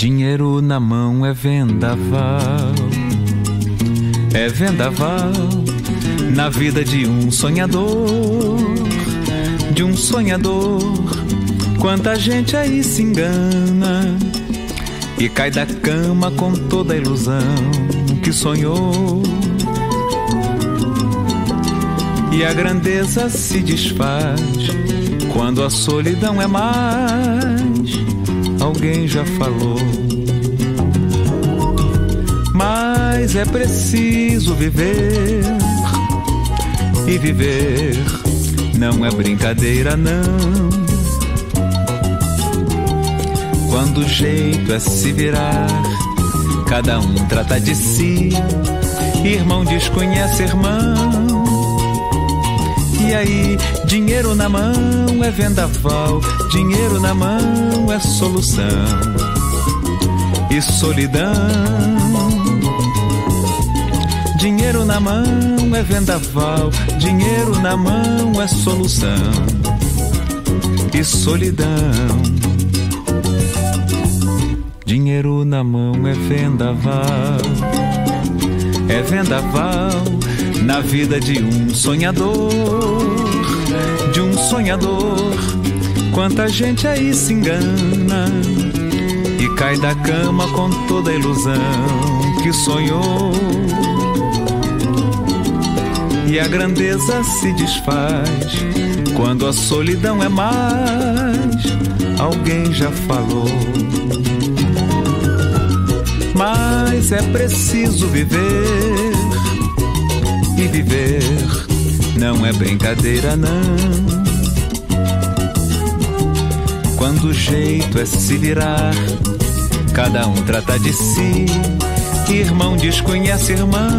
Dinheiro na mão é vendaval na vida de um sonhador, Quanta gente aí se engana e cai da cama com toda a ilusão que sonhou. E a grandeza se desfaz quando a solidão é mais. Alguém já falou. Mas é preciso viver, e viver não é brincadeira não. Quando o jeito é se virar, cada um trata de si, irmão desconhece irmão. E aí, dinheiro na mão é vendaval, dinheiro na mão é solução e solidão. Dinheiro na mão é vendaval, dinheiro na mão é solução e solidão. Dinheiro na mão é vendaval na vida de um sonhador, Quanta gente aí se engana e cai da cama com toda a ilusão que sonhou. E a grandeza se desfaz quando a solidão é mais. Alguém já falou. Mas é preciso viver, e viver não é brincadeira não. Quando o jeito é se virar, cada um trata de si, irmão desconhece irmão.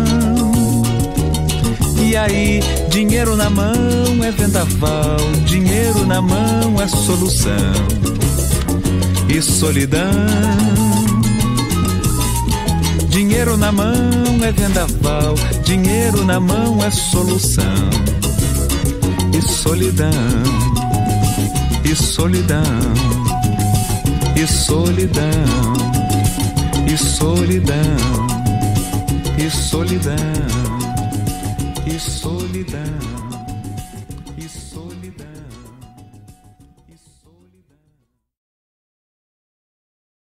E aí, dinheiro na mão é vendaval, dinheiro na mão é solução e solidão. Dinheiro na mão é vendaval, dinheiro na mão é solução e solidão, e solidão, e solidão, e solidão, e solidão, e solidão, e solidão.